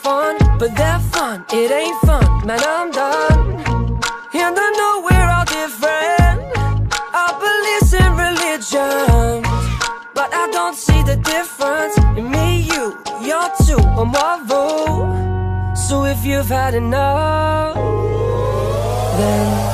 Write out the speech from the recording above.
fun, but that fun, it ain't fun. Man, I'm done. And I know we're all different, our beliefs and religions, but I don't see the difference in me, you, you're two, I'm Marvel. So if you've had enough, then